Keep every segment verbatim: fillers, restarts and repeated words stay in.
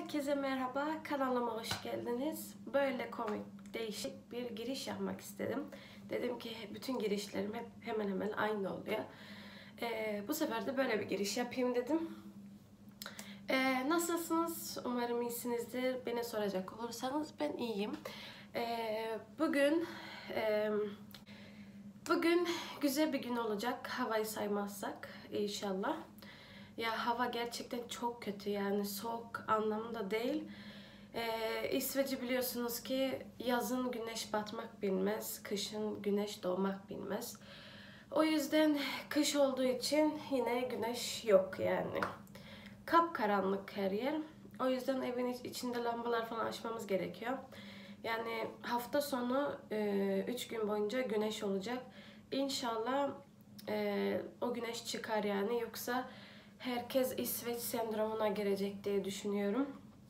Herkese merhaba, kanalıma hoş geldiniz. Böyle komik, değişik bir giriş yapmak istedim. Dedim ki bütün girişlerim hep hemen hemen aynı oluyor. Ee, bu sefer de böyle bir giriş yapayım dedim. Ee, nasılsınız? Umarım iyisinizdir. Beni soracak olursanız ben iyiyim. Ee, bugün e, bugün güzel bir gün olacak. Havayı saymazsak inşallah. Ya hava gerçekten çok kötü, yani soğuk anlamında değil. Ee, İsveç'i biliyorsunuz ki yazın güneş batmak bilmez, kışın güneş doğmak bilmez. O yüzden kış olduğu için yine güneş yok yani. Kapkaranlık her yer. O yüzden evin içinde lambalar falan açmamız gerekiyor. Yani hafta sonu üç gün boyunca güneş olacak. İnşallah e, o güneş çıkar yani, yoksa herkes İsveç sendromuna girecek diye düşünüyorum.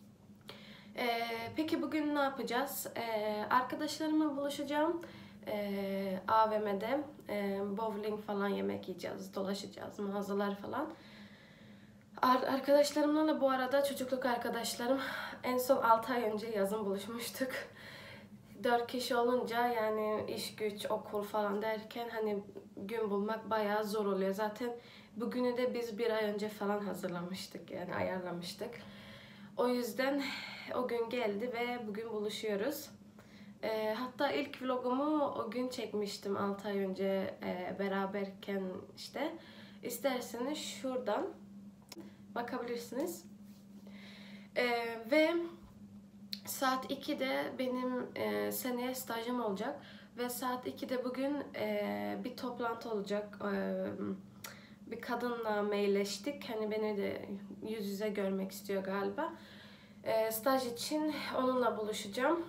Ee, peki bugün ne yapacağız? Ee, arkadaşlarımla buluşacağım. Ee, A V M'de ee, bowling falan, yemek yiyeceğiz, dolaşacağız, mağazalar falan. Ar arkadaşlarımla da bu arada çocukluk arkadaşlarım. En son altı ay önce yazın buluşmuştuk. dört kişi olunca yani iş güç, okul falan derken hani gün bulmak bayağı zor oluyor. Zaten bugünü de biz bir ay önce falan hazırlamıştık, yani ayarlamıştık. O yüzden o gün geldi ve bugün buluşuyoruz. E, hatta ilk vlogumu o gün çekmiştim altı ay önce e, beraberken işte. İsterseniz şuradan bakabilirsiniz. E, ve saat ikide benim e, seneye stajım olacak ve saat ikide bugün e, bir toplantı olacak. E, bir kadınla mailleştik. Hani beni de yüz yüze görmek istiyor galiba. E, staj için onunla buluşacağım.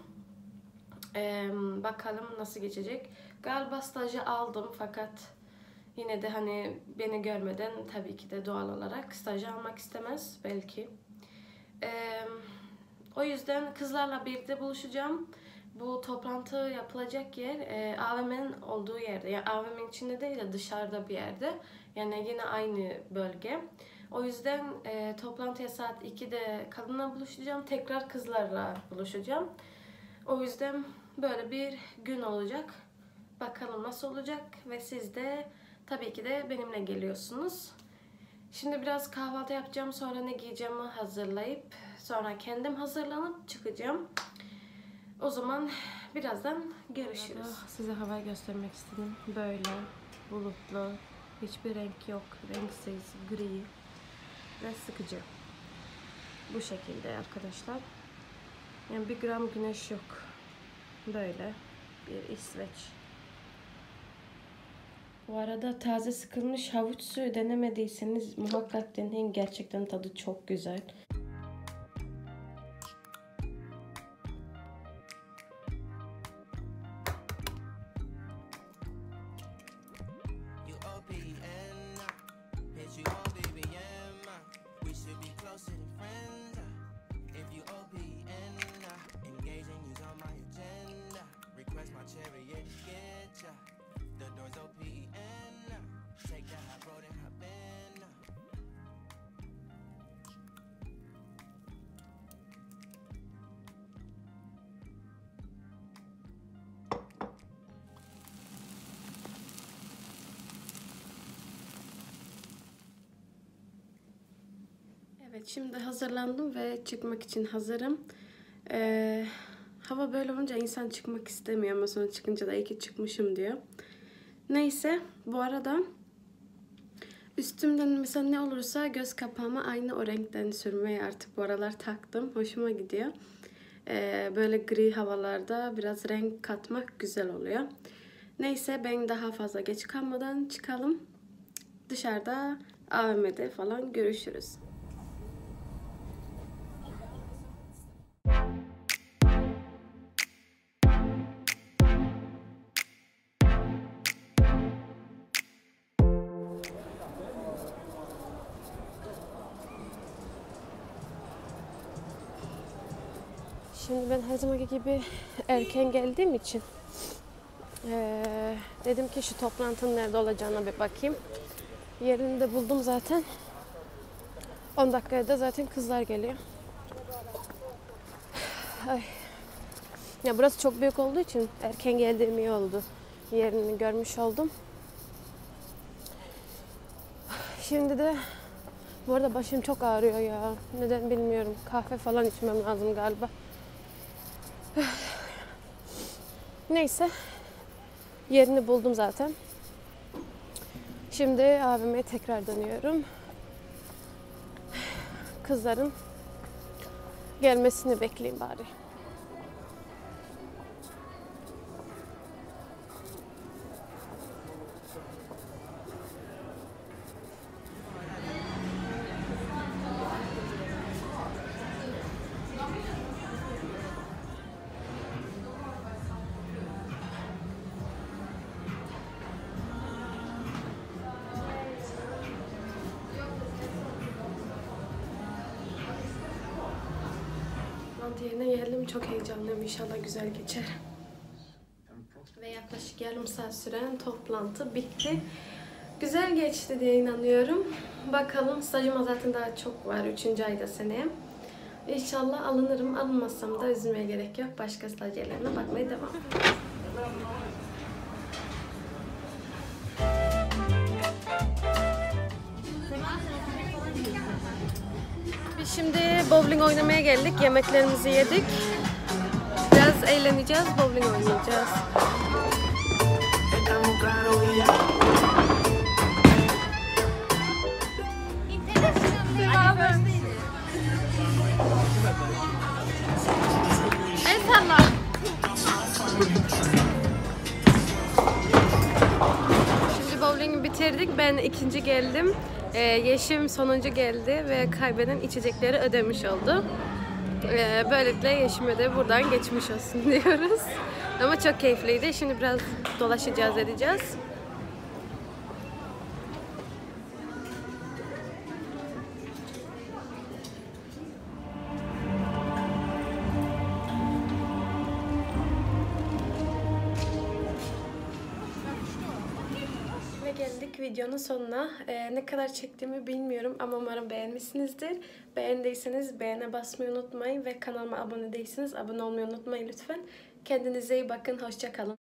E, bakalım nasıl geçecek. Galiba stajı aldım fakat yine de hani beni görmeden tabii ki de doğal olarak stajı almak istemez belki. Eee O yüzden kızlarla birlikte buluşacağım. Bu toplantı yapılacak yer e, A V M'nin olduğu yerde. Yani A V M'nin içinde değil de dışarıda bir yerde. Yani yine aynı bölge. O yüzden e, toplantıya saat ikide kadınla buluşacağım. Tekrar kızlarla buluşacağım. O yüzden böyle bir gün olacak. Bakalım nasıl olacak ve siz de tabii ki de benimle geliyorsunuz. Şimdi biraz kahvaltı yapacağım, sonra ne giyeceğimi hazırlayıp sonra kendim hazırlanıp çıkacağım. O zaman birazdan görüşürüz. Size havayı göstermek istedim. Böyle bulutlu, hiçbir renk yok, renksiz, gri ve sıkıcı. Bu şekilde arkadaşlar. Yani bir gram güneş yok. Böyle bir İsveç. Bu arada taze sıkılmış havuç suyu denemediyseniz muhakkak deneyin. Gerçekten tadı çok güzel. Evet, şimdi hazırlandım ve çıkmak için hazırım. Ee, hava böyle olunca insan çıkmak istemiyor ama sonra çıkınca da iyi ki çıkmışım diyor. Neyse, bu arada üstümden mesela ne olursa göz kapağıma aynı o renkten sürmeyi artık bu aralar taktım. Hoşuma gidiyor. Ee, böyle gri havalarda biraz renk katmak güzel oluyor. Neyse, ben daha fazla geç kalmadan çıkalım. Dışarıda A V M'de falan görüşürüz. Şimdi ben her zamanki gibi erken geldiğim için ee, dedim ki şu toplantının nerede olacağına bir bakayım. Yerini de buldum zaten. on dakikaya da zaten kızlar geliyor. Ay. Ya burası çok büyük olduğu için erken geldiğim iyi oldu. Yerini görmüş oldum. Şimdi de bu arada başım çok ağrıyor ya. Neden bilmiyorum. Kahve falan içmem lazım galiba. Neyse. Yerini buldum zaten. Şimdi A V M'ye tekrar dönüyorum. Kızların gelmesini bekleyeyim bari. Toplantı yerine geldim. Çok heyecanlıyım. İnşallah güzel geçer. Ve yaklaşık yarım saat süren toplantı bitti. Güzel geçti diye inanıyorum. Bakalım, stajıma zaten daha çok var. Üçüncü ayda seneye. İnşallah alınırım. Alınmazsam da üzülmeye gerek yok. Başka stajyerlerine bakmaya devam. Biz şimdi bowling oynamaya geldik. Yemeklerimizi yedik. Biraz eğleneceğiz, bowling oynayacağız. El salla. Şimdi bowling'i bitirdik. Ben ikinci geldim. Ee, Yeşim sonuncu geldi ve kaybeden içecekleri ödemiş oldu. Ee, böylelikle Yeşim'e de buradan geçmiş olsun diyoruz. Ama çok keyifliydi. Şimdi biraz dolaşacağız, edeceğiz. Ve geldik videonun sonuna. Ee, ne kadar çektiğimi bilmiyorum ama umarım beğenmişsinizdir. Beğendiyseniz beğene basmayı unutmayın ve kanalıma abone değilseniz abone olmayı unutmayın lütfen. Kendinize iyi bakın. Hoşça kalın.